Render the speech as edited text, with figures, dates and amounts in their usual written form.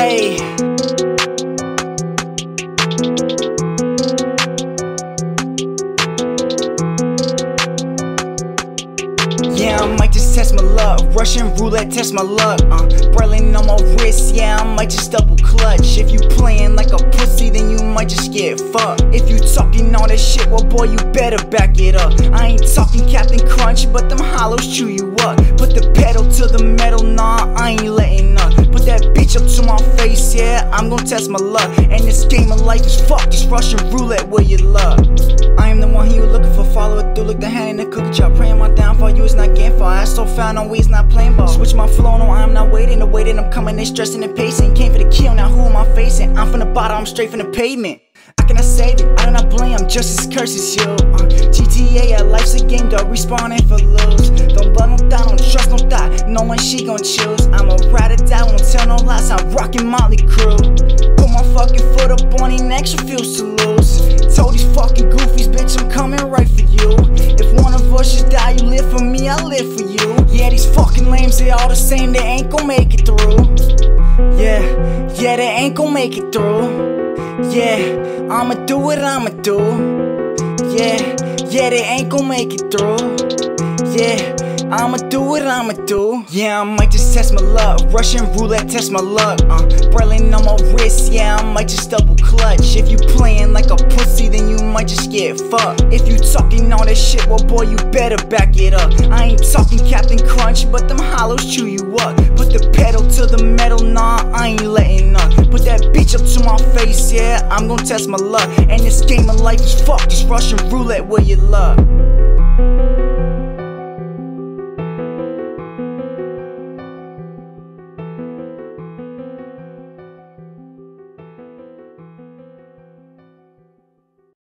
Ayy. Yeah, I might just test my luck. Russian roulette, test my luck. Berlin on my wrist, yeah, I might just double clutch. If you playing like a pussy, then you might just get fucked. If you talking all that shit, well boy, you better back it up. I ain't talking Captain Crunch, but them hollows chew you up. Put the pedal to the metal, nah, I ain't letting up. Put that bitch up to my face, yeah, I'm gon' test my luck. And this game of life is fucked, this Russian roulette where you luck. I am the one who you looking for, follow it through, look the hand in the cookie jar. Praying my downfall, you is not getting far. I so found on weeds, not playing ball. Switch my flow, no, I'm not waiting. The way that I'm coming, they stressing and pacing. Came for the kill, now who am I facing? I'm from the bottom, I'm straight from the pavement. I cannot save it, I do not blame, I'm just as cursed as you. GTA, yeah, life's a game, dog, respawning for lose. Don't love no doubt, don't trust no thought, no one she gon' choose. I'ma ride or die, won't tell no lies, I'm rockin' Motley Crue. Put my fucking foot up on these necks, refuse to lose. Told these fucking goofies, bitch, I'm coming right for you. If one of us should die, you live for me, I live for you. Yeah, these fucking lames, they all the same, they ain't gon' make it through. Yeah, they ain't gon' make it through. Yeah, I'ma do what I'ma do. Yeah, they ain't gon' make it through. Yeah, I'ma do what I'ma do. Yeah, I might just test my luck. Russian roulette, test my luck. Berlin on my wrist, yeah, I might just double clutch. If you playing like a pussy, then you might just get fucked. If you talking all that shit, well boy, you better back it up. I ain't talking Captain Crunch, but them hollows chew you up. Put the pedal to the metal, nah, I ain't letting up. Put that bitch up to my face, yeah, I'm gon' test my luck. And this game of life is fucked, this Russian roulette where you luck.